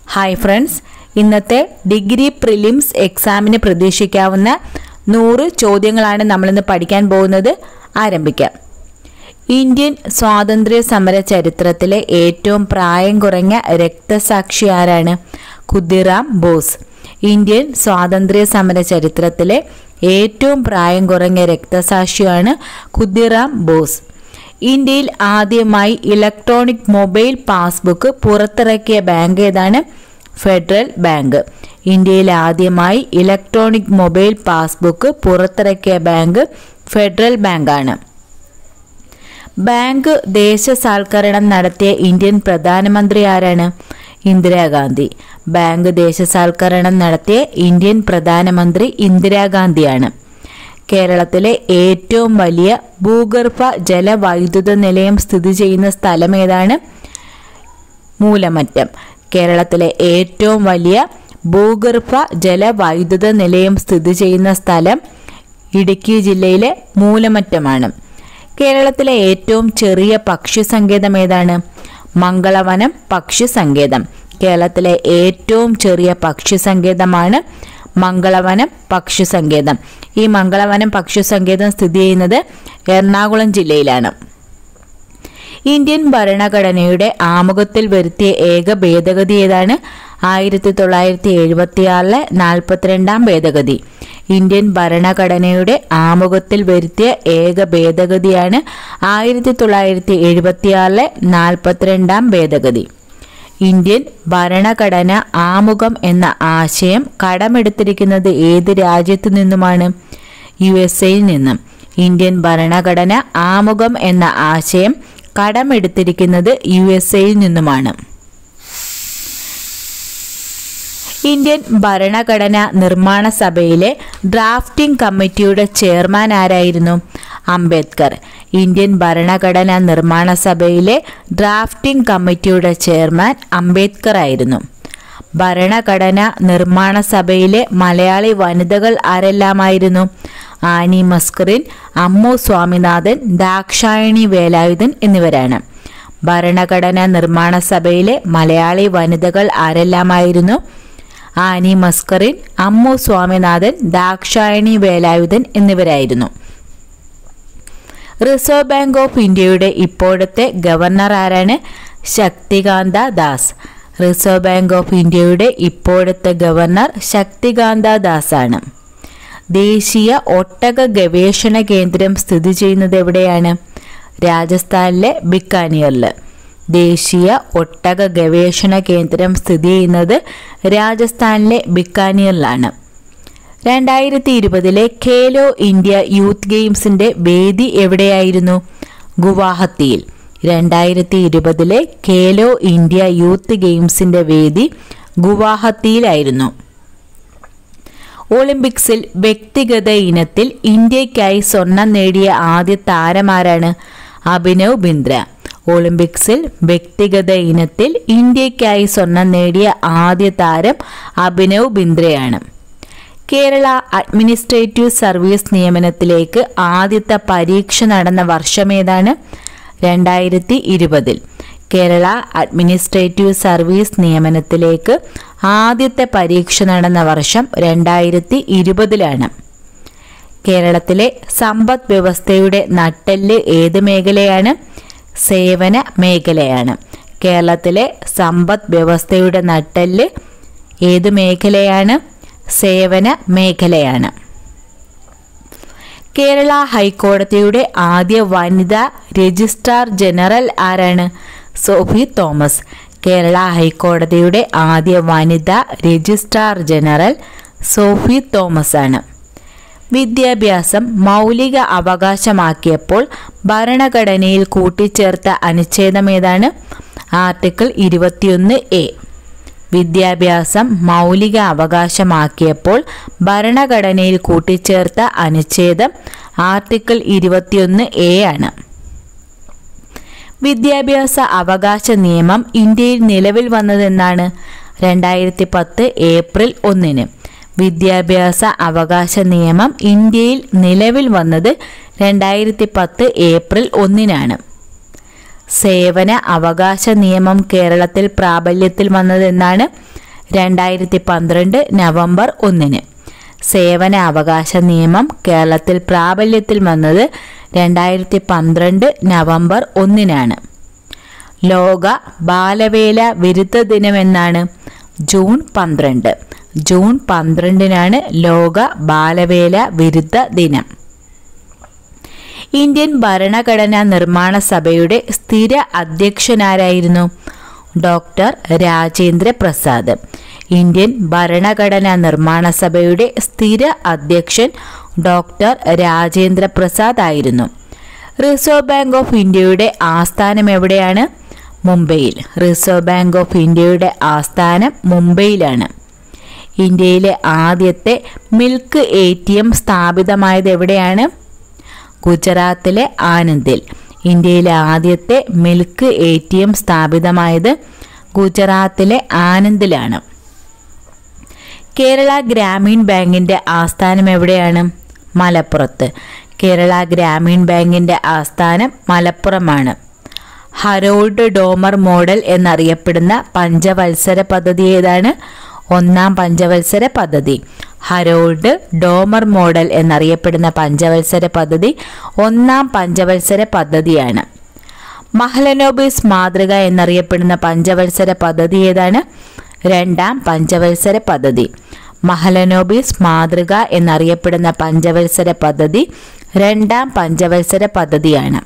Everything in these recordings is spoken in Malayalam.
ഹായ് ഫ്രണ്ട്സ്, ഇന്നത്തെ ഡിഗ്രി പ്രിലിംസ് എക്സാമിന് പ്രതീക്ഷിക്കാവുന്ന 100 ചോദ്യങ്ങളാണ് നമ്മളിന്ന് പഠിക്കാൻ പോകുന്നത്. ആരംഭിക്കാം. ഇന്ത്യൻ സ്വാതന്ത്ര്യ സമര ചരിത്രത്തിലെ ഏറ്റവും പ്രായം കുറഞ്ഞ രക്തസാക്ഷി ആരാണ്? ഖുദിറാം ബോസ്. ഇന്ത്യൻ സ്വാതന്ത്ര്യ സമര ചരിത്രത്തിലെ ഏറ്റവും പ്രായം കുറഞ്ഞ രക്തസാക്ഷിയാണ് ഖുദിറാം ബോസ്. ഇന്ത്യയിൽ ആദ്യമായി ഇലക്ട്രോണിക് മൊബൈൽ പാസ്ബുക്ക് പുറത്തിറക്കിയ ബാങ്ക് ഏതാണ്? Federal bank. ഇന്ത്യയിൽ ആദ്യമായി ഇലക്ട്രോണിക് മൊബൈൽ പാസ്ബുക്ക് പുറത്തിറക്കിയ ബാങ്ക് ഫെഡറൽ ബാങ്കാണ്. ബാങ്ക് ദേശസാൽക്കരണം നടത്തിയ ഇന്ത്യൻ പ്രധാനമന്ത്രി ആരാണ്? ഇന്ദിരാഗാന്ധി. ബാങ്ക് ദേശസാൽക്കരണം നടത്തിയ ഇന്ത്യൻ പ്രധാനമന്ത്രി ഇന്ദിരാഗാന്ധിയാണ്. കേരളത്തിലെ ഏറ്റവും വലിയ ഭൂഗർഭ ജലവൈദ്യുത നിലയം സ്ഥിതി ചെയ്യുന്ന സ്ഥലം ഏതാണ്? മൂലമറ്റം. കേരളത്തിലെ ഏറ്റവും വലിയ ഭൂഗർഭ ജലവൈദ്യുത നിലയം സ്ഥിതി ചെയ്യുന്ന സ്ഥലം ഇടുക്കി ജില്ലയിലെ മൂലമറ്റമാണ്. കേരളത്തിലെ ഏറ്റവും ചെറിയ പക്ഷി സങ്കേതം ഏതാണ്? മംഗളവനം പക്ഷി സങ്കേതം. കേരളത്തിലെ ഏറ്റവും ചെറിയ പക്ഷി സങ്കേതമാണ് മംഗളവനം പക്ഷി സങ്കേതം. ഈ മംഗളവനം പക്ഷി സങ്കേതം സ്ഥിതി ചെയ്യുന്നത് എറണാകുളം ജില്ലയിലാണ്. ഇന്ത്യൻ ഭരണഘടനയുടെ ആമുഖത്തിൽ വരുത്തിയ ഏക ഭേദഗതി ഏതാണ്? 1976 42 ഭേദഗതി. ഇന്ത്യൻ ഭരണഘടനയുടെ ആമുഖത്തിൽ വരുത്തിയ ഏക ഭേദഗതിയാണ് 1976 42 ഭേദഗതി. ഇന്ത്യൻ ഭരണഘടന ആമുഖം എന്ന ആശയം കടമെടുത്തിരിക്കുന്നത് ഏത് രാജ്യത്തു നിന്നുമാണ്? USA-യിൽ നിന്നും. ഇന്ത്യൻ ഭരണഘടന ആമുഖം എന്ന ആശയം കടമെടുത്തിരിക്കുന്നത് USA-യിൽ നിന്നുമാണ്. ഇന്ത്യൻ ഭരണഘടനാ നിർമ്മാണ സഭയിലെ ഡ്രാഫ്റ്റിംഗ് കമ്മിറ്റിയുടെ ചെയർമാൻ ആരായിരുന്നു? അംബേദ്കർ. ഇന്ത്യൻ ഭരണഘടനാ നിർമ്മാണ സഭയിലെ ഡ്രാഫ്റ്റിംഗ് കമ്മിറ്റിയുടെ ചെയർമാൻ അംബേദ്കർ ആയിരുന്നു. ഭരണഘടനാ നിർമ്മാണ സഭയിലെ മലയാളി വനിതകൾ ആരെല്ലാമായിരുന്നു? ആനി മസ്കറിൻ, അമ്മു സ്വാമിനാഥൻ, ദാക്ഷായണി വേലായുധൻ എന്നിവരാണ്. ഭരണഘടനാ നിർമ്മാണ സഭയിലെ മലയാളി വനിതകൾ ആരെല്ലാമായിരുന്നു? ആനി മസ്കറിൻ, അമ്മു സ്വാമിനാഥൻ, ദാക്ഷായണി വേലായുധൻ എന്നിവരായിരുന്നു. റിസർവ് ബാങ്ക് ഓഫ് ഇന്ത്യയുടെ ഇപ്പോഴത്തെ ഗവർണർ ആരാണ്? Shaktikanta Das. Reserve bank of ഇന്ത്യയുടെ ഇപ്പോഴത്തെ ഗവർണർ ശക്തികാന്ത ദാസ് ആണ്. ദേശീയ ഒട്ടക ഗവേഷണ കേന്ദ്രം സ്ഥിതി ചെയ്യുന്നത് എവിടെയാണ്? രാജസ്ഥാനിലെ ബിക്കാനീറിൽ. ദേശീയ ഒട്ടക ഗവേഷണ കേന്ദ്രം സ്ഥിതി ചെയ്യുന്നത് രാജസ്ഥാനിലെ ബിക്കാനീറിലാണ്. 2020 ഖേലോ ഇന്ത്യ യൂത്ത് ഗെയിംസിന്റെ വേദി എവിടെയായിരുന്നു? ഗുവാഹത്തിയിൽ. 2020 ഖേലോ ഇന്ത്യ യൂത്ത് ഗെയിംസിന്റെ വേദി ഗുവാഹത്തിയിലായിരുന്നു. ഒളിമ്പിക്സിൽ വ്യക്തിഗത ഇനത്തിൽ ഇന്ത്യയ്ക്കായി സ്വർണം നേടിയ ആദ്യ താരമാരാണ്? അഭിനവ് ബിന്ദ്ര. ഒളിമ്പിക്സിൽ വ്യക്തിഗത ഇനത്തിൽ ഇന്ത്യയ്ക്കായി സ്വർണം നേടിയ ആദ്യ താരം അഭിനവ് ബിന്ദ്രയാണ്. കേരള അഡ്മിനിസ്ട്രേറ്റീവ് സർവീസ് നിയമനത്തിലേക്ക് ആദ്യത്തെ പരീക്ഷ നടന്ന വർഷമേതാണ്? 2020. കേരള അഡ്മിനിസ്ട്രേറ്റീവ് സർവീസ് നിയമനത്തിലേക്ക് ആദ്യത്തെ പരീക്ഷ നടന്ന വർഷം 2020. കേരളത്തിലെ സമ്പദ് വ്യവസ്ഥയുടെ നട്ടെല്ല് ഏത് മേഖലയാണ്? സേവന മേഖലയാണ്. കേരളത്തിലെ സമ്പദ് വ്യവസ്ഥയുടെ നട്ടെല്ല് ഏത് മേഖലയാണ്? സേവന മേഖലയാണ്. കേരള ഹൈക്കോടതിയുടെ ആദ്യ വനിതാ രജിസ്ട്രാർ ജനറൽ ആരാണ്? സോഫി തോമസ്. കേരള ഹൈക്കോടതിയുടെ ആദ്യ വനിതാ രജിസ്ട്രാർ ജനറൽ സോഫി തോമസ് ആണ്. വിദ്യാഭ്യാസം മൗലിക അവകാശമാക്കിയപ്പോൾ ഭരണഘടനയിൽ കൂട്ടിച്ചേർത്ത അനുച്ഛേദം ഏതാണ്? Article 21A. വിദ്യാഭ്യാസം മൗലിക അവകാശമാക്കിയപ്പോൾ ഭരണഘടനയിൽ കൂട്ടിച്ചേർത്ത അനുച്ഛേദം ആർട്ടിക്കിൾ 21A ആണ്. വിദ്യാഭ്യാസ അവകാശ നിയമം ഇന്ത്യയിൽ നിലവിൽ വന്നതെന്നാണ്? 2010 ഏപ്രിൽ 1. വിദ്യാഭ്യാസ അവകാശ നിയമം ഇന്ത്യയിൽ നിലവിൽ വന്നത് 2010 ഏപ്രിൽ 1. സേവന അവകാശ നിയമം കേരളത്തിൽ പ്രാബല്യത്തിൽ വന്നതെന്നാണ്? 2012 നവംബർ 1. സേവന അവകാശ നിയമം കേരളത്തിൽ പ്രാബല്യത്തിൽ വന്നത് 2012 നവംബർ 1. ലോക ബാലവേല വിരുദ്ധ ദിനമെന്നാണ്? ജൂൺ 12. ജൂൺ 12 ലോക ബാലവേല വിരുദ്ധ ദിനം. ഇന്ത്യൻ ഭരണഘടനാ നിർമ്മാണ സഭയുടെ സ്ഥിര അധ്യക്ഷനാരായിരുന്നു? ഡോക്ടർ രാജേന്ദ്ര പ്രസാദ്. ഇന്ത്യൻ ഭരണഘടനാ നിർമ്മാണ സഭയുടെ സ്ഥിര അധ്യക്ഷൻ ഡോക്ടർ രാജേന്ദ്ര പ്രസാദ് ആയിരുന്നു. റിസർവ് ബാങ്ക് ഓഫ് ഇന്ത്യയുടെ ആസ്ഥാനം എവിടെയാണ്? മുംബൈയിൽ. റിസർവ് ബാങ്ക് ഓഫ് ഇന്ത്യയുടെ ആസ്ഥാനം മുംബൈയിലാണ്. ഇന്ത്യയിലെ ആദ്യത്തെ മിൽക്ക് ATM സ്ഥാപിതമായത് എവിടെയാണ്? ഗുജറാത്തിലെ ആനന്ദിൽ. ഇന്ത്യയിലെ ആദ്യത്തെ മിൽക്ക് ATM സ്ഥാപിതമായത് ഗുജറാത്തിലെ ആനന്ദിലാണ്. കേരള ഗ്രാമീൺ ബാങ്കിൻ്റെ ആസ്ഥാനം എവിടെയാണ്? മലപ്പുറത്ത്. കേരള ഗ്രാമീൺ ബാങ്കിൻ്റെ ആസ്ഥാനം മലപ്പുറമാണ്. ഹരോൾഡ് ഡോമർ മോഡൽ എന്നറിയപ്പെടുന്ന പഞ്ചവത്സര പദ്ധതി ഏതാണ്? 1ാം പഞ്ചവത്സര പദ്ധതി. ഹരോൾഡ് ഡോമർ മോഡൽ എന്നറിയപ്പെടുന്ന പഞ്ചവത്സര പദ്ധതി 1ാം പഞ്ചവത്സര പദ്ധതിയാണ്. മഹലനോബിസ് മാതൃക എന്നറിയപ്പെടുന്ന പഞ്ചവത്സര പദ്ധതി ഏതാണ്? 2ാം പഞ്ചവത്സര പദ്ധതി. മഹലനോബിസ് മാതൃക എന്നറിയപ്പെടുന്ന പഞ്ചവത്സര പദ്ധതി 2ാം പഞ്ചവത്സര പദ്ധതിയാണ്.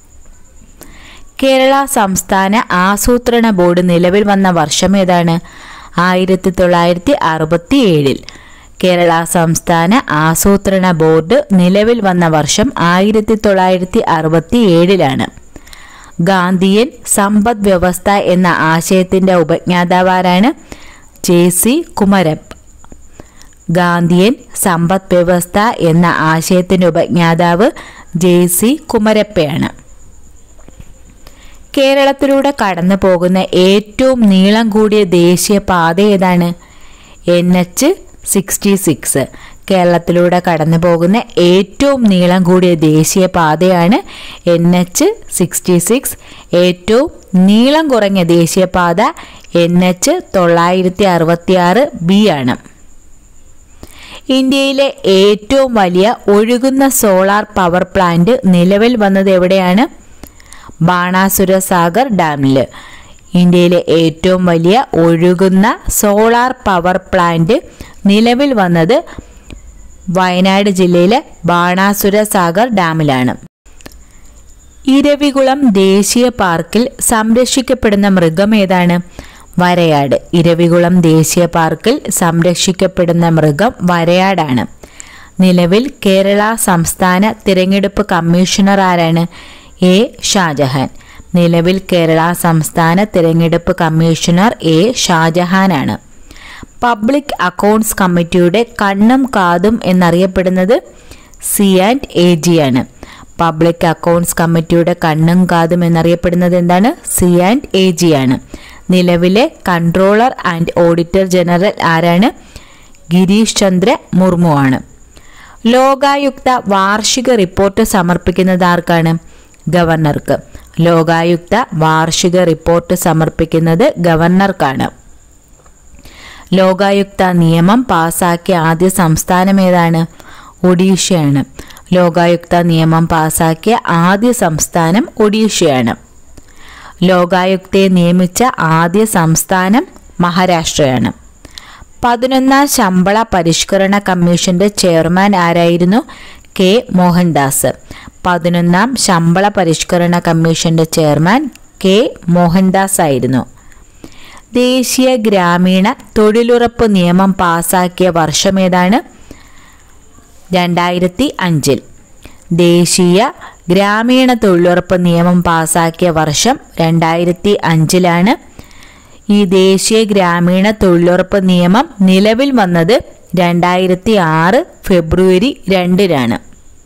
കേരള സംസ്ഥാന ആസൂത്രണ ബോർഡ് നിലവിൽ വന്ന വർഷം ഏതാണ്? 1967. കേരള സംസ്ഥാന ആസൂത്രണ ബോർഡ് നിലവിൽ വന്ന വർഷം 1967. ഗാന്ധിയൻ സമ്പദ് വ്യവസ്ഥ എന്ന ആശയത്തിൻ്റെ ഉപജ്ഞാതാവാരാണ്? JC കുമരപ്പ്. ഗാന്ധിയൻ സമ്പദ് വ്യവസ്ഥ എന്ന ആശയത്തിൻ്റെ ഉപജ്ഞാതാവ് JC കുമരപ്പയാണ്. കേരളത്തിലൂടെ കടന്നു പോകുന്ന ഏറ്റവും നീളം കൂടിയ ദേശീയ പാത ഏതാണ്? NH-66. കേരളത്തിലൂടെ കടന്നു പോകുന്ന ഏറ്റവും നീളം കൂടിയ ദേശീയ പാതയാണ് NH-66. ഏറ്റവും നീളം കുറഞ്ഞ ദേശീയപാത NH-966B ആണ്. ഇന്ത്യയിലെ ഏറ്റവും വലിയ ഒഴുകുന്ന സോളാർ പവർ പ്ലാന്റ് നിലവിൽ വന്നത് എവിടെയാണ്? ബാണാസുര സാഗർ ഡാമിൽ. ഇന്ത്യയിലെ ഏറ്റവും വലിയ ഒഴുകുന്ന സോളാർ പവർ പ്ലാന്റ് നിലവിൽ വന്നത് വയനാട് ജില്ലയിലെ ബാണാസുര സാഗർ ഡാമിലാണ്. ഇരവികുളം ദേശീയ പാർക്കിൽ സംരക്ഷിക്കപ്പെടുന്ന മൃഗം ഏതാണ്? വരയാട്. ഇരവികുളം ദേശീയ പാർക്കിൽ സംരക്ഷിക്കപ്പെടുന്ന മൃഗം വരയാടാണ്. നിലവിൽ കേരള സംസ്ഥാന തിരഞ്ഞെടുപ്പ് കമ്മീഷണർ ആരാണ്? A. ഷാജഹാൻ. നിലവിൽ കേരള സംസ്ഥാന തിരഞ്ഞെടുപ്പ് കമ്മീഷണർ A. ഷാജഹാനാണ്. പബ്ലിക് അക്കൗണ്ട്സ് കമ്മിറ്റിയുടെ കണ്ണും കാതും എന്നറിയപ്പെടുന്നത് C&AG ആണ്. പബ്ലിക് അക്കൗണ്ട്സ് കമ്മിറ്റിയുടെ കണ്ണും കാതും എന്നറിയപ്പെടുന്നത് എന്താണ്? C&AG ആണ്. നിലവിലെ കൺട്രോളർ ആൻഡ് ഓഡിറ്റർ ജനറൽ ആരാണ്? ഗിരീഷ് ചന്ദ്ര മുർമു ആണ്. ലോകായുക്ത വാർഷിക റിപ്പോർട്ട് സമർപ്പിക്കുന്നത് ആർക്കാണ്? ഗവർണർക്ക്. ലോകായുക്ത വാർഷിക റിപ്പോർട്ട് സമർപ്പിക്കുന്നത് ഗവർണർക്കാണ്. ലോകായുക്ത നിയമം പാസാക്കിയ ആദ്യ സംസ്ഥാനം ഏതാണ്? ഒഡീഷയാണ്. ലോകായുക്ത നിയമം പാസാക്കിയ ആദ്യ സംസ്ഥാനം ഒഡീഷയാണ്. ലോകായുക്തയെ നിയമിച്ച ആദ്യ സംസ്ഥാനം മഹാരാഷ്ട്രയാണ്. 11ാം ശമ്പള പരിഷ്കരണ കമ്മീഷന്റെ ചെയർമാൻ ആരായിരുന്നു? K. മോഹൻദാസ്. 11ാം ശമ്പള പരിഷ്കരണ കമ്മീഷന്റെ ചെയർമാൻ K. മോഹൻദാസ് ആയിരുന്നു. ദേശീയ ഗ്രാമീണ തൊഴിലുറപ്പ് നിയമം പാസാക്കിയ വർഷം ഏതാണ്? 2005. ദേശീയ ഗ്രാമീണ തൊഴിലുറപ്പ് നിയമം പാസാക്കിയ വർഷം 2005. ഈ ദേശീയ ഗ്രാമീണ തൊഴിലുറപ്പ് നിയമം നിലവിൽ വന്നത് 2006 ഫെബ്രുവരി 2.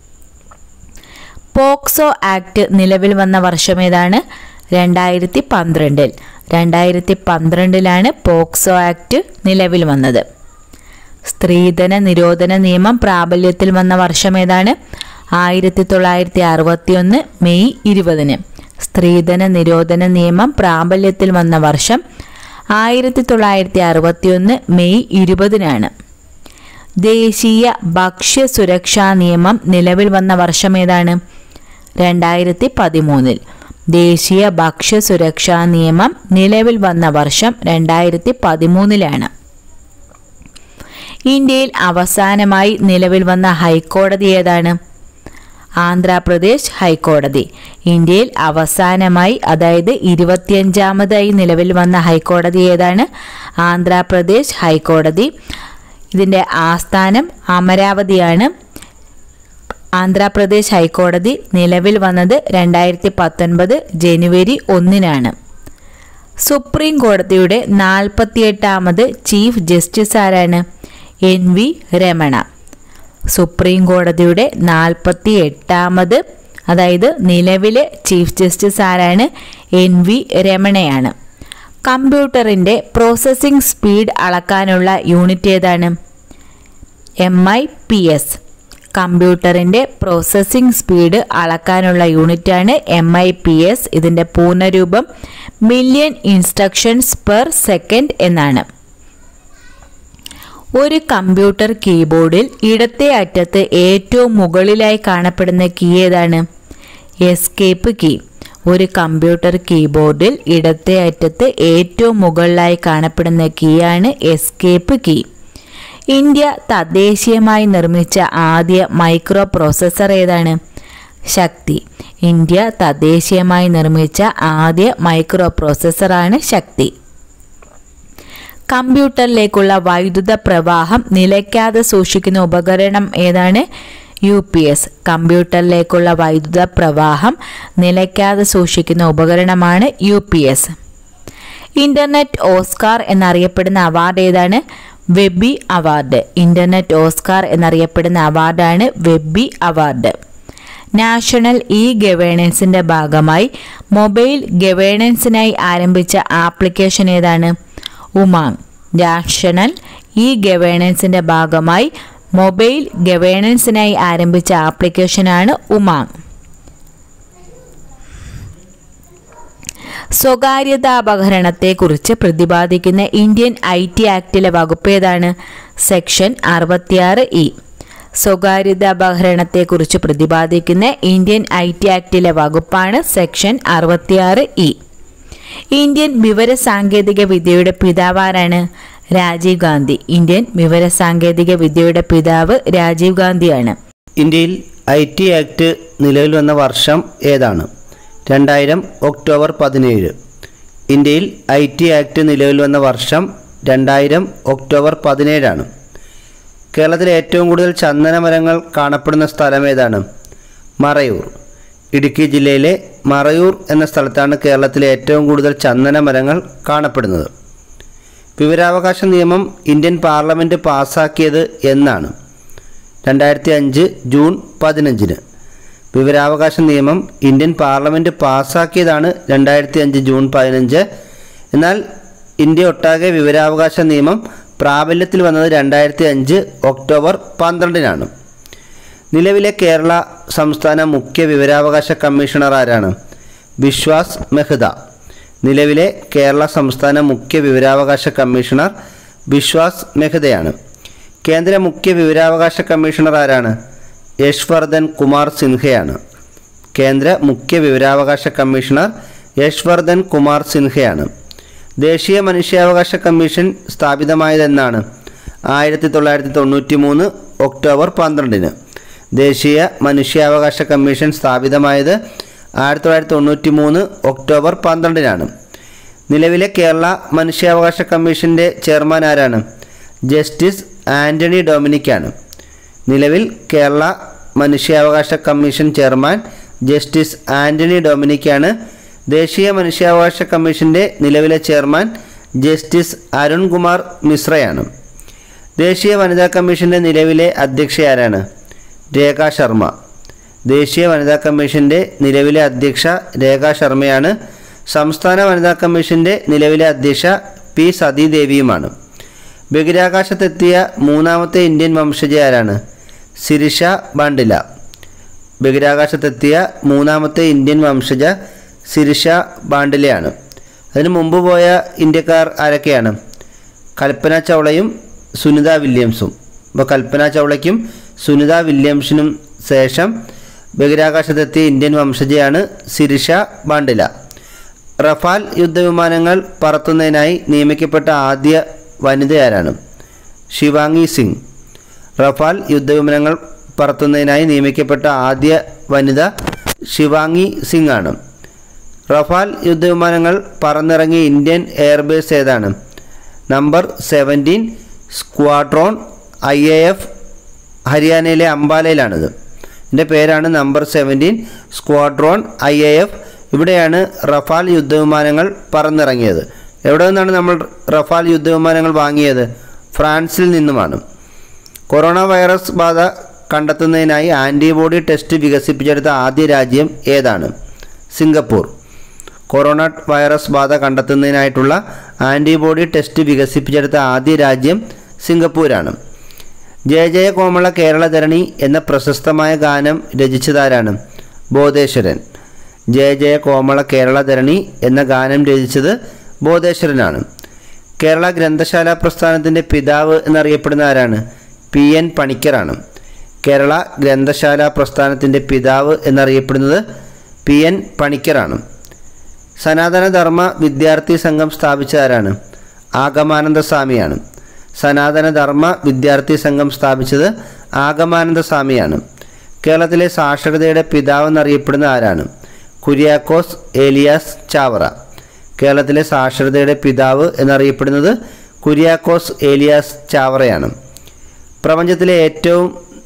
പോക്സോ ആക്ട് നിലവിൽ വന്ന വർഷം ഏതാണ്? 2012. 2012 പോക്സോ ആക്ട് നിലവിൽ വന്നത്. സ്ത്രീധന നിരോധന നിയമം പ്രാബല്യത്തിൽ വന്ന വർഷം ഏതാണ്? 1961 മെയ് 20. സ്ത്രീധന നിരോധന നിയമം പ്രാബല്യത്തിൽ വന്ന വർഷം 1961 മെയ് 20-നാണ്. ദേശീയ ഭക്ഷ്യ സുരക്ഷാ നിയമം നിലവിൽ വന്ന വർഷം ഏതാണ്? 2013. ദേശീയ ഭക്ഷ്യ സുരക്ഷാ നിയമം നിലവിൽ വന്ന വർഷം 2013-ലാണ്. ഇന്ത്യയിൽ അവസാനമായി നിലവിൽ വന്ന ഹൈക്കോടതി ഏതാണ്? ആന്ധ്രാപ്രദേശ് ഹൈക്കോടതി. ഇന്ത്യയിൽ അവസാനമായി, അതായത് 25ാമതായി നിലവിൽ വന്ന ഹൈക്കോടതി ഏതാണ്? ആന്ധ്രാപ്രദേശ് ഹൈക്കോടതി. ഇതിൻ്റെ ആസ്ഥാനം അമരാവതിയാണ്. ആന്ധ്രാപ്രദേശ് ഹൈക്കോടതി നിലവിൽ വന്നത് 2019 ജനുവരി 1-നാണ്. സുപ്രീം കോടതിയുടെ 48ാമത് ചീഫ് ജസ്റ്റിസ് ആരാണ്? NV രമണ. സുപ്രീം കോടതിയുടെ 48ാമത്, അതായത് നിലവിലെ ചീഫ് ജസ്റ്റിസ് ആരാണ്? NV രമണയാണ്. കമ്പ്യൂട്ടറിൻ്റെ പ്രോസസ്സിംഗ് സ്പീഡ് അളക്കാനുള്ള യൂണിറ്റ് ഏതാണ്? MIPS. കമ്പ്യൂട്ടറിൻ്റെ പ്രോസസ്സിംഗ് സ്പീഡ് അളക്കാനുള്ള യൂണിറ്റാണ് MIPS. ഇതിൻ്റെ പൂർണ്ണരൂപം മില്യൺ ഇൻസ്ട്രക്ഷൻസ് പെർ സെക്കൻഡ് എന്നാണ്. ഒരു കമ്പ്യൂട്ടർ കീബോർഡിൽ ഇടത്തെ അറ്റത്ത് ഏറ്റവും മുകളിലായി കാണപ്പെടുന്ന കീ ഏതാണ്? Escape key. ഒരു കമ്പ്യൂട്ടർ കീബോർഡിൽ ഇടത്തെ അറ്റത്ത് ഏറ്റവും മുകളിലായി കാണപ്പെടുന്ന കീയാണ് എസ്കേപ്പ് കീ. ഇന്ത്യ തദ്ദേശീയമായി നിർമ്മിച്ച ആദ്യ മൈക്രോ പ്രോസസ്സർ ഏതാണ്? ശക്തി. ഇന്ത്യ തദ്ദേശീയമായി നിർമ്മിച്ച ആദ്യ മൈക്രോ പ്രോസസ്സറാണ് ശക്തി. കമ്പ്യൂട്ടറിലേക്കുള്ള വൈദ്യുത പ്രവാഹം നിലയ്ക്കാതെ സൂക്ഷിക്കുന്ന ഉപകരണം ഏതാണ്? UPS. കമ്പ്യൂട്ടറിലേക്കുള്ള വൈദ്യുത പ്രവാഹം നിലയ്ക്കാതെ സൂക്ഷിക്കുന്ന ഉപകരണമാണ് UPS. ഇന്റർനെറ്റ് ഓസ്കാർ എന്നറിയപ്പെടുന്ന അവാർഡ് ഏതാണ്? Webby award. ഇന്റർനെറ്റ് ഓസ്കാർ എന്നറിയപ്പെടുന്ന അവാർഡാണ് വെബി അവാർഡ്. നാഷണൽ ഗവേണൻസിന്റെ ഭാഗമായി മൊബൈൽ ഗവേണൻസിനായി ആരംഭിച്ച ആപ്ലിക്കേഷൻ ഏതാണ്? ഉമാങ്. നാഷണൽ ഗവേണൻസിന്റെ ഭാഗമായി മൊബൈൽ ഗവേണൻസിനായി ആരംഭിച്ച ആപ്ലിക്കേഷനാണ് ഉമാങ്. സ്വകാര്യതാപഹരണത്തെക്കുറിച്ച് പ്രതിപാദിക്കുന്ന ഇന്ത്യൻ IT ആക്ടിലെ വകുപ്പ് ഏതാണ്? Section 66E. സ്വകാര്യതാപഹരണത്തെക്കുറിച്ച് പ്രതിപാദിക്കുന്ന ഇന്ത്യൻ IT ആക്ടിലെ വകുപ്പാണ് സെക്ഷൻ 66E. ഇന്ത്യൻ വിവരസാങ്കേതിക വിദ്യയുടെ പിതാവ് ആരാണ്? രാജീവ് ഗാന്ധി. ഇന്ത്യൻ വിവരസാങ്കേതിക വിദ്യയുടെ പിതാവ് രാജീവ് ഗാന്ധിയാണ്. ഇന്ത്യയിൽ IT ആക്ട് നിലവിൽ വന്ന വർഷം ഏതാണ്? 2000 ഒക്ടോബർ 17. ഇന്ത്യയിൽ IT ആക്ട് നിലവിൽ വന്ന വർഷം 2000 ഒക്ടോബർ 17 കേരളത്തിലെ ഏറ്റവും കൂടുതൽ ചന്ദനമരങ്ങൾ കാണപ്പെടുന്ന സ്ഥലം ഏതാണ്? മറയൂർ. ഇടുക്കി ജില്ലയിലെ മറയൂർ എന്ന സ്ഥലത്താണ് കേരളത്തിലെ ഏറ്റവും കൂടുതൽ ചന്ദനമരങ്ങൾ കാണപ്പെടുന്നത്. വിവരാവകാശ നിയമം ഇന്ത്യൻ പാർലമെൻറ്റ് പാസ്സാക്കിയത് എന്നാണ്? 2005 ജൂൺ 15. വിവരാവകാശ നിയമം ഇന്ത്യൻ പാർലമെൻറ്റ് പാസ്സാക്കിയതാണ് 2005 ജൂൺ 15. എന്നാൽ ഇന്ത്യ ഒട്ടാകെ വിവരാവകാശ നിയമം പ്രാബല്യത്തിൽ വന്നത് 2005 ഒക്ടോബർ 12. നിലവിലെ കേരള സംസ്ഥാന മുഖ്യ വിവരാവകാശ കമ്മീഷണർ ആരാണ്? വിശ്വാസ് മെഹ്ത. നിലവിലെ കേരള സംസ്ഥാന മുഖ്യ വിവരാവകാശ കമ്മീഷണർ വിശ്വാസ് മെഹ്തയാണ്. കേന്ദ്ര മുഖ്യ വിവരാവകാശ കമ്മീഷണർ ആരാണ്? യശ്വർദ്ധൻ കുമാർ സിൻഹയാണ്. കേന്ദ്ര മുഖ്യ വിവരാവകാശ കമ്മീഷണർ യശ്വർദ്ധൻ കുമാർ സിൻഹയാണ്. ദേശീയ മനുഷ്യാവകാശ കമ്മീഷൻ സ്ഥാപിതമായതെന്നാണ്? 1993 ഒക്ടോബർ 12. ദേശീയ മനുഷ്യാവകാശ കമ്മീഷൻ സ്ഥാപിതമായത് 1993 ഒക്ടോബർ 12. നിലവിലെ കേരള മനുഷ്യാവകാശ കമ്മീഷൻ്റെ ചെയർമാൻ ആരാണ്? ജസ്റ്റിസ് ആൻ്റണി ഡൊമിനിക്കാണ്. നിലവിൽ കേരള മനുഷ്യാവകാശ കമ്മീഷൻ ചെയർമാൻ ജസ്റ്റിസ് ആൻ്റണി ഡൊമിനിക്കാണ്. ദേശീയ മനുഷ്യാവകാശ കമ്മീഷൻ്റെ നിലവിലെ ചെയർമാൻ ജസ്റ്റിസ് അരുൺകുമാർ മിശ്രയാണ്. ദേശീയ വനിതാ കമ്മീഷൻ്റെ നിലവിലെ അധ്യക്ഷ ആരാണ്? രേഖ ശർമ്മ. ദേശീയ വനിതാ കമ്മീഷൻ്റെ നിലവിലെ അധ്യക്ഷ രേഖ ശർമ്മയാണ്. സംസ്ഥാന വനിതാ കമ്മീഷൻ്റെ നിലവിലെ അധ്യക്ഷ പി സതീദേവിയുമാണ്. ബഹിരാകാശത്തെത്തിയ മൂന്നാമത്തെ ഇന്ത്യൻ വംശജ ആരാണ്? സിരിഷ ബാണ്ടില. ബഹിരാകാശത്തെത്തിയ മൂന്നാമത്തെ ഇന്ത്യൻ വംശജ സിരിഷ ബാണ്ടിലെയാണ്. അതിന് മുമ്പ് പോയ ഇന്ത്യക്കാർ ആരൊക്കെയാണ്? കൽപ്പന ചൗളയും സുനിത വില്യംസും. അപ്പോൾ കൽപ്പന ചൗളയ്ക്കും സുനിത വില്യംസിനും ശേഷം ബഹിരാകാശത്തെത്തിയ ഇന്ത്യൻ വംശജയാണ് സിരിഷ ബാണ്ടില. റഫാൽ യുദ്ധവിമാനങ്ങൾ പറത്തുന്നതിനായി നിയമിക്കപ്പെട്ട ആദ്യ വനിതയാരാണ്? ശിവാംഗി സിംഗ്. റഫാൽ യുദ്ധവിമാനങ്ങൾ പറത്തുന്നതിനായി നിയമിക്കപ്പെട്ട ആദ്യ വനിത ശിവാംഗി സിംഗ് ആണ്. റഫാൽ യുദ്ധവിമാനങ്ങൾ പറന്നിറങ്ങിയ ഇന്ത്യൻ എയർബേസ് ഏതാണ്? നമ്പർ 17 സ്ക്വാഡ്രോൺ IAF ഹരിയാനയിലെ അംബാലയിലാണിത്. ഇതിൻ്റെ പേരാണ് നമ്പർ 17 സ്ക്വാഡ്രോൺ IAF. ഇവിടെയാണ് റഫാൽ യുദ്ധവിമാനങ്ങൾ പറന്നിറങ്ങിയത്. എവിടെ നിന്നാണ് നമ്മൾ റഫാൽ യുദ്ധവിമാനങ്ങൾ വാങ്ങിയത്? ഫ്രാൻസിൽ നിന്നുമാണ്. കൊറോണ വൈറസ് ബാധ കണ്ടെത്തുന്നതിനായി ആൻറ്റിബോഡി ടെസ്റ്റ് വികസിപ്പിച്ചെടുത്ത ആദ്യ രാജ്യം ഏതാണ്? സിംഗപ്പൂർ. കൊറോണ വൈറസ് ബാധ കണ്ടെത്തുന്നതിനായിട്ടുള്ള ആൻറ്റിബോഡി ടെസ്റ്റ് വികസിപ്പിച്ചെടുത്ത ആദ്യ രാജ്യം സിംഗപ്പൂരാണ്. ജയ ജയ കോമള കേരളധരണി എന്ന പ്രശസ്തമായ ഗാനം രചിച്ചതാരാണ്? ബോധേശ്വരൻ. ജയ ജയ കോമള കേരളധരണി എന്ന ഗാനം രചിച്ചത് ബോധേശ്വരനാണ്. കേരള ഗ്രന്ഥശാല പ്രസ്ഥാനത്തിൻ്റെ പിതാവ് എന്നറിയപ്പെടുന്ന ആരാണ്? PN പണിക്കറാണ്. കേരള ഗ്രന്ഥശാല പ്രസ്ഥാനത്തിൻ്റെ പിതാവ് എന്നറിയപ്പെടുന്നത് PN പണിക്കറാണ്. സനാതനധർമ്മ വിദ്യാർത്ഥി സംഘം സ്ഥാപിച്ചതാരാണ്? ആഗമാനന്ദ സ്വാമിയാണ്. സനാതനധർമ്മ വിദ്യാർത്ഥി സംഘം സ്ഥാപിച്ചത് ആഗമാനന്ദ സ്വാമിയാണ്. കേരളത്തിലെ സാക്ഷരതയുടെ പിതാവ് എന്നറിയപ്പെടുന്ന ആരാണ്? കുര്യാക്കോസ് ഏലിയാസ് ചാവറ. കേരളത്തിലെ സാക്ഷരതയുടെ പിതാവ് എന്നറിയപ്പെടുന്നത് കുര്യാക്കോസ് ഏലിയാസ് ചാവറയാണ്. പ്രപഞ്ചത്തിലെ ഏറ്റവും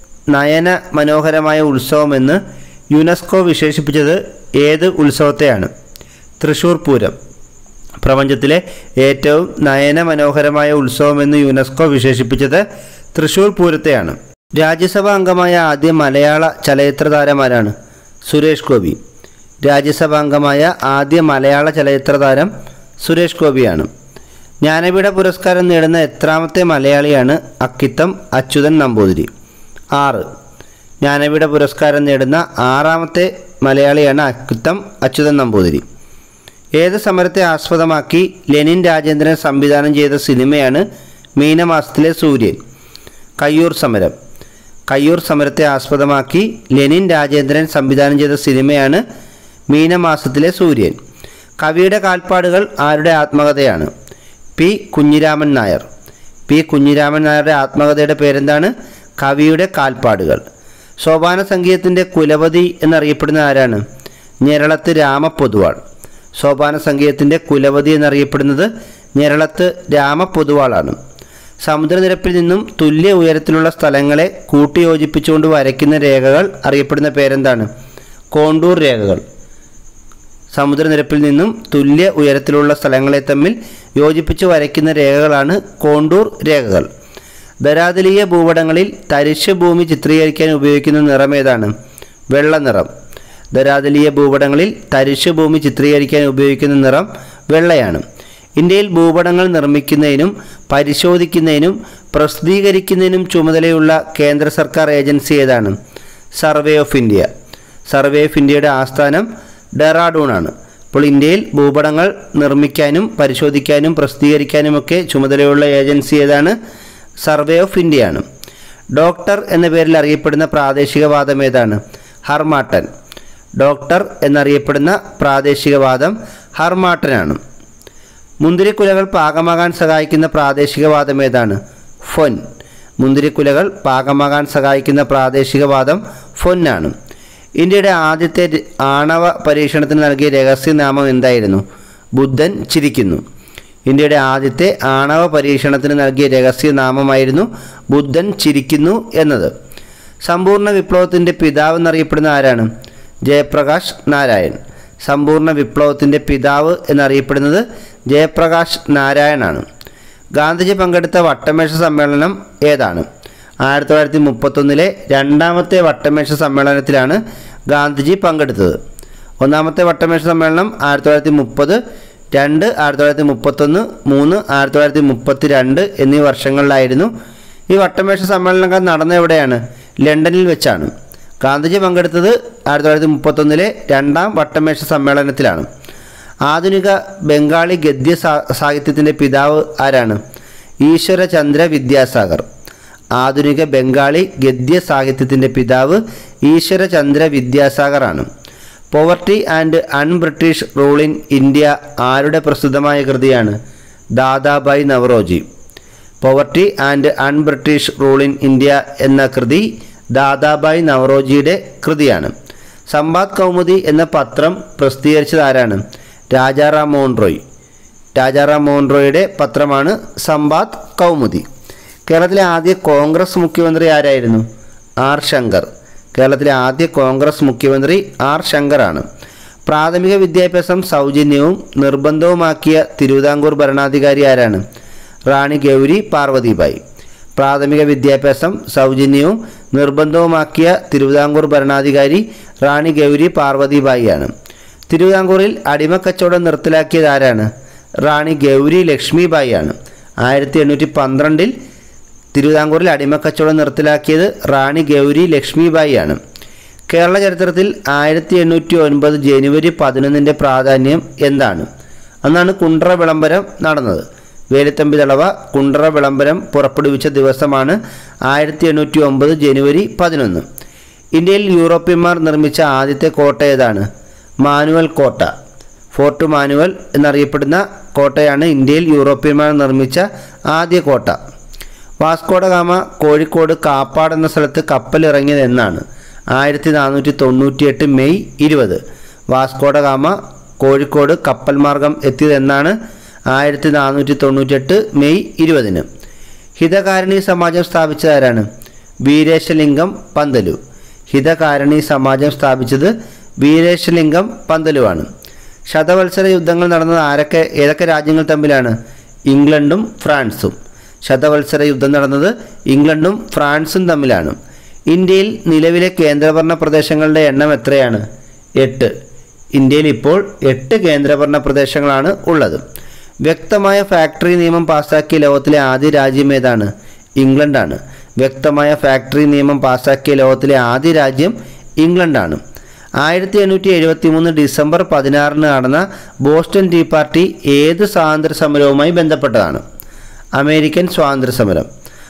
നയന മനോഹരമായ ഉത്സവമെന്ന് യുനെസ്കോ വിശേഷിപ്പിച്ചത് ഏത് ഉത്സവത്തെയാണ്? തൃശ്ശൂർ പൂരം. പ്രപഞ്ചത്തിലെ ഏറ്റവും നയന മനോഹരമായ ഉത്സവമെന്ന് യുനെസ്കോ വിശേഷിപ്പിച്ചത് തൃശ്ശൂർ പൂരത്തെയാണ്. രാജ്യസഭാ അംഗമായ ആദ്യ മലയാള ചലച്ചിത്ര താരമാരാണ്? സുരേഷ് ഗോപി. രാജ്യസഭാ അംഗമായ ആദ്യ മലയാള ചലച്ചിത്ര താരം സുരേഷ് ഗോപിയാണ്. ജ്ഞാനപീഠ പുരസ്കാരം നേടുന്ന എത്രാമത്തെ മലയാളിയാണ് അക്കിത്തം അച്യുതൻ നമ്പൂതിരി? 6. ജ്ഞാനപീഠ പുരസ്കാരം നേടുന്ന 6ാമത്തെ മലയാളിയാണ് അക്കിത്തം അച്യുതൻ നമ്പൂതിരി. ഏത് സമരത്തെ ആസ്പദമാക്കി ലെനിൻ രാജേന്ദ്രൻ സംവിധാനം ചെയ്ത സിനിമയാണ് മീനമാസത്തിലെ സൂര്യൻ? കയ്യൂർ സമരം. കയ്യൂർ സമരത്തെ ആസ്പദമാക്കി ലെനിൻ രാജേന്ദ്രൻ സംവിധാനം ചെയ്ത സിനിമയാണ് മീനമാസത്തിലെ സൂര്യൻ. കവിയുടെ കാൽപ്പാടുകൾ ആരുടെ ആത്മകഥയാണ്? P. കുഞ്ഞിരാമൻ നായർ. P. കുഞ്ഞിരാമൻ നായരുടെ ആത്മകഥയുടെ പേരെന്താണ്? കവിയുടെ കാൽപ്പാടുകൾ. സോപാന സംഗീതത്തിൻ്റെ കുലപതി എന്നറിയപ്പെടുന്ന ആരാണ്? ഞെരളത്ത് രാമപൊതുവാൾ. സോപാന സംഗീതത്തിൻ്റെ കുലപതി എന്നറിയപ്പെടുന്നത് ഞെരളത്ത് രാമപൊതുവാളാണ്. സമുദ്രനിരപ്പിൽ നിന്നും തുല്യ ഉയരത്തിലുള്ള സ്ഥലങ്ങളെ കൂട്ടിയോജിപ്പിച്ചുകൊണ്ട് വരയ്ക്കുന്ന രേഖകൾ അറിയപ്പെടുന്ന പേരെന്താണ്? കോണ്ടൂർ രേഖകൾ. സമുദ്രനിരപ്പിൽ നിന്നും തുല്യ ഉയരത്തിലുള്ള സ്ഥലങ്ങളെ തമ്മിൽ യോജിപ്പിച്ച് വരയ്ക്കുന്ന രേഖകളാണ് കോണ്ടൂർ രേഖകൾ. ധരാതലീയ ഭൂപടങ്ങളിൽ തരിശ് ഭൂമി ചിത്രീകരിക്കാൻ ഉപയോഗിക്കുന്ന നിറം ഏതാണ്? വെള്ള നിറം. ധരാതലീയ ഭൂപടങ്ങളിൽ തരിശ് ഭൂമി ചിത്രീകരിക്കാൻ ഉപയോഗിക്കുന്ന നിറം വെള്ളയാണ്. ഇന്ത്യയിൽ ഭൂപടങ്ങൾ നിർമ്മിക്കുന്നതിനും പരിശോധിക്കുന്നതിനും പ്രസിദ്ധീകരിക്കുന്നതിനും ചുമതലയുള്ള കേന്ദ്ര സർക്കാർ ഏജൻസി ഏതാണ്? Survey of India. Survey of ഇന്ത്യയുടെ ആസ്ഥാനം ഡെറാഡൂണാണ്. അപ്പോൾ ഇന്ത്യയിൽ ഭൂപടങ്ങൾ നിർമ്മിക്കാനും പരിശോധിക്കാനും പ്രസിദ്ധീകരിക്കാനുമൊക്കെ ചുമതലയുള്ള ഏജൻസി ഏതാണ്? സർവേ ഓഫ് ഇന്ത്യയാണ്. ഡോക്ടർ എന്ന പേരിൽ അറിയപ്പെടുന്ന പ്രാദേശികവാദം ഏതാണ്? ഹർമാട്ടൻ. ഡോക്ടർ എന്നറിയപ്പെടുന്ന പ്രാദേശികവാദം ഹർമാട്ടനാണ്. മുന്തിരിക്കുലകൾ പാകമാകാൻ സഹായിക്കുന്ന പ്രാദേശികവാദം ഏതാണ്? ഫൊൻ. മുന്തിരിക്കുലകൾ പാകമാകാൻ സഹായിക്കുന്ന പ്രാദേശികവാദം ഫൊന്നാണ്. ഇന്ത്യയുടെ ആദ്യത്തെ ആണവ പരീക്ഷണത്തിന് നൽകിയ രഹസ്യനാമം എന്തായിരുന്നു? ബുദ്ധൻ ചിരിക്കുന്നു. ഇന്ത്യയുടെ ആദ്യത്തെ ആണവ പരീക്ഷണത്തിന് നൽകിയ രഹസ്യനാമമായിരുന്നു ബുദ്ധൻ ചിരിക്കുന്നു എന്നത്. സമ്പൂർണ്ണ വിപ്ലവത്തിൻ്റെ പിതാവ് എന്നറിയപ്പെടുന്ന ആരാണ്? ജയപ്രകാശ് നാരായൺ. സമ്പൂർണ്ണ വിപ്ലവത്തിൻ്റെ പിതാവ് എന്നറിയപ്പെടുന്നത് ജയപ്രകാശ് നാരായണാണ്. ഗാന്ധിജി പങ്കെടുത്ത വട്ടമേശ സമ്മേളനം ഏതാണ്? 1931 രണ്ടാമത്തെ വട്ടമേശ സമ്മേളനത്തിലാണ് ഗാന്ധിജി പങ്കെടുത്തത്. ഒന്നാമത്തെ വട്ടമേശ സമ്മേളനം 1930, 2 1931, 3 1932 എന്നീ വർഷങ്ങളിലായിരുന്നു. ഈ വട്ടമേശ സമ്മേളനങ്ങൾ നടന്ന എവിടെയാണ്? ലണ്ടനിൽ വെച്ചാണ്. ഗാന്ധിജി പങ്കെടുത്തത് 1931 രണ്ടാം വട്ടമേശ സമ്മേളനത്തിലാണ്. ആധുനിക ബംഗാളി ഗദ്യ സാഹിത്യത്തിൻ്റെ പിതാവ് ആരാണ്? ഈശ്വരചന്ദ്ര വിദ്യാസാഗർ. ആധുനിക ബംഗാളി ഗദ്യ സാഹിത്യത്തിൻ്റെ പിതാവ് ഈശ്വരചന്ദ്ര വിദ്യാസാഗർ ആണ്. Poverty and un-British rule in India ആരുടെ പ്രസിദ്ധമായ കൃതിയാണ്? Dadabhai Naoroji. Poverty and un-British rule in India എന്ന കൃതി ദാദാഭായ് നവറോജിയുടെ കൃതിയാണ്. സമ്പാദ് കൗമുദി എന്ന പത്രം പ്രസിദ്ധീകരിച്ചത് ആരാണ്? രാജാറാം മോഹൻ റോയ്. രാജാറാം മോഹൻ റോയുടെ പത്രമാണ് സമ്പാദ് കൗമുദി. കേരളത്തിലെ ആദ്യ കോൺഗ്രസ് മുഖ്യമന്ത്രി ആരായിരുന്നു? ആർ ശങ്കർ. കേരളത്തിലെ ആദ്യ കോൺഗ്രസ് മുഖ്യമന്ത്രി ആർ ശങ്കറാണ്. പ്രാഥമിക വിദ്യാഭ്യാസം സൗജന്യവും നിർബന്ധവുമാക്കിയ തിരുവിതാംകൂർ ഭരണാധികാരി ആരാണ്? റാണി ഗൗരി പാർവതിബായി. പ്രാഥമിക വിദ്യാഭ്യാസം സൗജന്യവും നിർബന്ധവുമാക്കിയ തിരുവിതാംകൂർ ഭരണാധികാരി റാണി ഗൗരി പാർവതിബായി ആണ്. തിരുവിതാംകൂറിൽ അടിമക്കച്ചവടം നിർത്തലാക്കിയത് ആരാണ്? റാണി ഗൗരി ലക്ഷ്മിബായി ആണ്. 1812 തിരുവിതാംകൂറിൽ അടിമക്കച്ചവടം നിർത്തലാക്കിയത് റാണി ഗൗരി ലക്ഷ്മിബായി ആണ്. കേരള ചരിത്രത്തിൽ 1809 ജനുവരി 11 പ്രാധാന്യം എന്താണ്? അന്നാണ് കുണ്ട്ര വിളംബരം നടന്നത്. വേലുത്തമ്പി ദളവ കുണ്ട്ര വിളംബരം പുറപ്പെടുവിച്ച ദിവസമാണ് 1809 ജനുവരി 11. ഇന്ത്യയിൽ യൂറോപ്യന്മാർ നിർമ്മിച്ച ആദ്യത്തെ കോട്ട ഏതാണ്? മാനുവൽ കോട്ട. ഫോർട്ട് മാനുവൽ എന്നറിയപ്പെടുന്ന കോട്ടയാണ് ഇന്ത്യയിൽ യൂറോപ്യന്മാർ നിർമ്മിച്ച ആദ്യ കോട്ട. വാസ്കോഡ ഗാമ കോഴിക്കോട് കാപ്പാട് എന്ന സ്ഥലത്ത് കപ്പലിറങ്ങിയത് എന്നാണ്? 1498 മെയ് 20. വാസ്കോഡ ഗാമ കോഴിക്കോട് കപ്പൽ മാർഗം എത്തിയത് എന്നാണ്? 1498 മെയ് 20. ഹിതകാരിണി സമാജം സ്ഥാപിച്ചത് ആരാണ്? വീരേശലിംഗം പന്തലു. ഹിതകാരിണി സമാജം സ്ഥാപിച്ചത് വീരേശലിംഗം പന്തലുവാണ്. ശതവത്സര യുദ്ധങ്ങൾ നടന്നത് ഏതൊക്കെ രാജ്യങ്ങൾ തമ്മിലാണ്? ഇംഗ്ലണ്ടും ഫ്രാൻസും. ശതവത്സര യുദ്ധം നടന്നത് ഇംഗ്ലണ്ടും ഫ്രാൻസും തമ്മിലാണ്. ഇന്ത്യയിൽ നിലവിലെ കേന്ദ്രഭരണ പ്രദേശങ്ങളുടെ എണ്ണം എത്രയാണ്? 8. ഇന്ത്യയിൽ ഇപ്പോൾ 8 കേന്ദ്രഭരണ പ്രദേശങ്ങളാണ് ഉള്ളത്. വ്യക്തമായ ഫാക്ടറി നിയമം പാസാക്കിയ ലോകത്തിലെ ആദ്യ രാജ്യം ഏതാണ്? ഇംഗ്ലണ്ടാണ്. വ്യക്തമായ ഫാക്ടറി നിയമം പാസാക്കിയ ലോകത്തിലെ ആദ്യ രാജ്യം ഇംഗ്ലണ്ടാണ്. 1873 ഡിസംബർ 16 നടന്ന ബോസ്റ്റൺ ടീ പാർട്ടി ഏത് സ്വാതന്ത്ര്യ സമരവുമായി ബന്ധപ്പെട്ടതാണ്? അമേരിക്കൻ സ്വാതന്ത്ര്യ സമരം.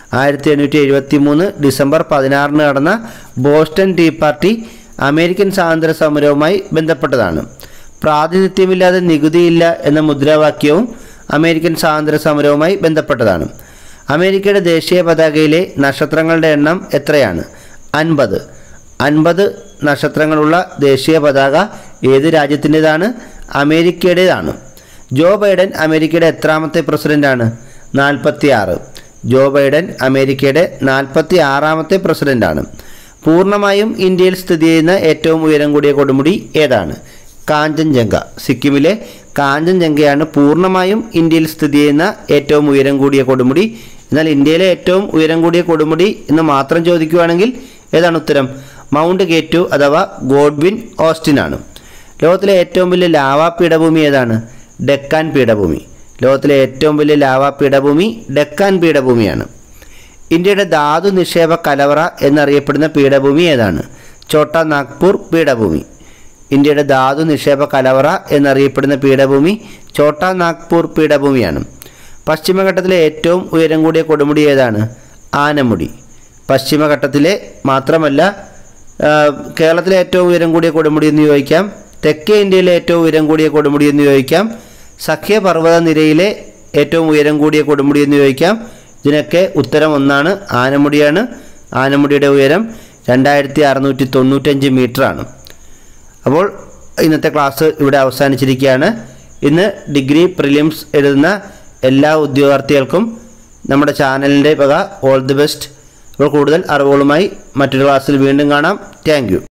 1873 ഡിസംബർ 16 നടന്ന ബോസ്റ്റൺ ടീ പാർട്ടി അമേരിക്കൻ സ്വാതന്ത്ര്യ സമരവുമായി ബന്ധപ്പെട്ടതാണ്. പ്രാതിനിധ്യമില്ലാതെ നികുതിയില്ല എന്ന മുദ്രാവാക്യവും അമേരിക്കൻ സ്വാതന്ത്ര്യ സമരവുമായി ബന്ധപ്പെട്ടതാണ്. അമേരിക്കയുടെ ദേശീയ പതാകയിലെ നക്ഷത്രങ്ങളുടെ എണ്ണം എത്രയാണ്? 50. 50 നക്ഷത്രങ്ങളുള്ള ദേശീയ പതാക ഏത് രാജ്യത്തിൻ്റെതാണ്? അമേരിക്കയുടേതാണ്. ജോ ബൈഡൻ അമേരിക്കയുടെ എത്രാമത്തെ പ്രസിഡൻ്റാണ്? 46. ജോ ബൈഡൻ അമേരിക്കയുടെ 46ാമത്തെ പ്രസിഡൻ്റാണ്. പൂർണ്ണമായും ഇന്ത്യയിൽ സ്ഥിതി ചെയ്യുന്ന ഏറ്റവും ഉയരം കൂടിയ കൊടുമുടി ഏതാണ്? കാഞ്ചൻജംഗ. സിക്കിമിലെ കാഞ്ചൻജംഗയാണ് പൂർണ്ണമായും ഇന്ത്യയിൽ സ്ഥിതി ചെയ്യുന്ന ഏറ്റവും ഉയരം കൂടിയ കൊടുമുടി. എന്നാൽ ഇന്ത്യയിലെ ഏറ്റവും ഉയരം കൂടിയ കൊടുമുടി എന്ന് മാത്രം ചോദിക്കുകയാണെങ്കിൽ ഏതാണ് ഉത്തരം? മൗണ്ട് കെ2 അഥവാ ഗോഡ്വിൻ ഓസ്റ്റിൻ ആണ്. ലോകത്തിലെ ഏറ്റവും വലിയ ലാവാ പീഠഭൂമി ഏതാണ്? ഡെക്കാൻ പീഠഭൂമി. ലോകത്തിലെ ഏറ്റവും വലിയ ലാവാ പീഠഭൂമി ഡെക്കാൻ പീഠഭൂമിയാണ്. ഇന്ത്യയുടെ ധാതു നിക്ഷേപ കലവറ എന്നറിയപ്പെടുന്ന പീഠഭൂമി ഏതാണ്? ഛോട്ടാ നാഗ്പൂർ പീഠഭൂമി. ഇന്ത്യയുടെ ധാതു നിക്ഷേപ കലവറ എന്നറിയപ്പെടുന്ന പീഠഭൂമി ഛോട്ടാ നാഗ്പൂർ പീഠഭൂമിയാണ്. പശ്ചിമഘട്ടത്തിലെ ഏറ്റവും ഉയരം കൂടിയ കൊടുമുടി ഏതാണ്? ആനമുടി. പശ്ചിമഘട്ടത്തിലെ മാത്രമല്ല കേരളത്തിലെ ഏറ്റവും ഉയരം കൂടിയ കൊടുമുടി എന്ന് ചോദിക്കാം. തെക്കേ ഇന്ത്യയിലെ ഏറ്റവും ഉയരം കൂടിയ കൊടുമുടി എന്ന് ചോദിക്കാം. സഖ്യപർവ്വത നിരയിലെ ഏറ്റവും ഉയരം കൂടിയ കൊടുമുടി എന്ന് ചോദിക്കാം. ഇതിനൊക്കെ ഉത്തരം ഒന്നാണ്, ആനമുടിയാണ്. ആനമുടിയുടെ ഉയരം 2695 മീറ്ററാണ്. അപ്പോൾ ഇന്നത്തെ ക്ലാസ് ഇവിടെ അവസാനിച്ചിരിക്കുകയാണ്. ഇന്ന് ഡിഗ്രി പ്രിലിംസ് എഴുതുന്ന എല്ലാ ഉദ്യോഗാർത്ഥികൾക്കും നമ്മുടെ ചാനലിൻ്റെ വക ഓൾ ദി ബെസ്റ്റ്. അപ്പോൾ കൂടുതൽ അറിവുകളുമായി മറ്റൊരു ക്ലാസ്സിൽ വീണ്ടും കാണാം. Thank U.